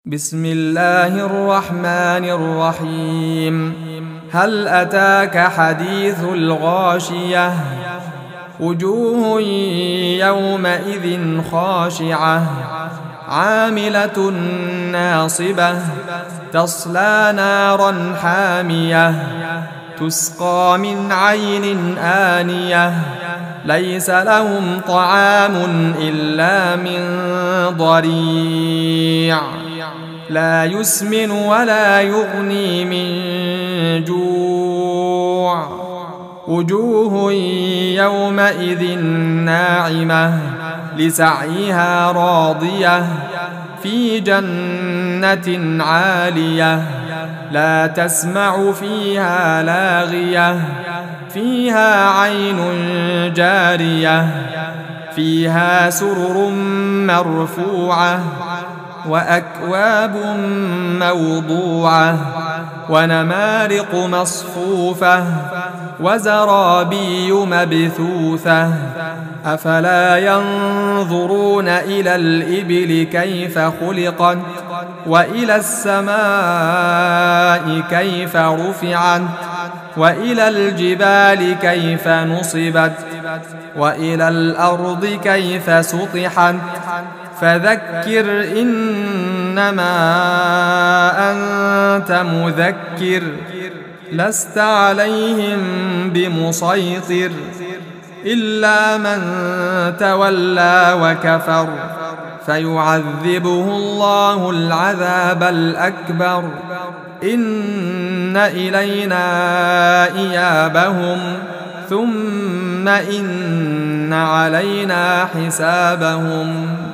بسم الله الرحمن الرحيم. هل أتاك حديث الغاشية؟ وجوه يومئذ خاشعة عاملة ناصبة تصلى نارا حامية تسقى من عين آنية ليس لهم طعام إلا من ضريع لا يسمن ولا يغني من جوع. وجوه يومئذ ناعمة لسعيها راضية في جنة عالية لا تسمع فيها لاغية فيها عين جارية فيها سرر مرفوعة وأكواب موضوعة ونمارق مصفوفة وزرابي مبثوثة. أفلا ينظرون إلى الإبل كيف خلقت وإلى السماء كيف رفعت وإلى الجبال كيف نصبت وإلى الأرض كيف سطحت. فذكر إنما أنت مذكر لست عليهم بمسيطر إلا من تولى وكفر فيعذبه الله العذاب الأكبر. إن إلينا إيابهم ثم إن علينا حسابهم.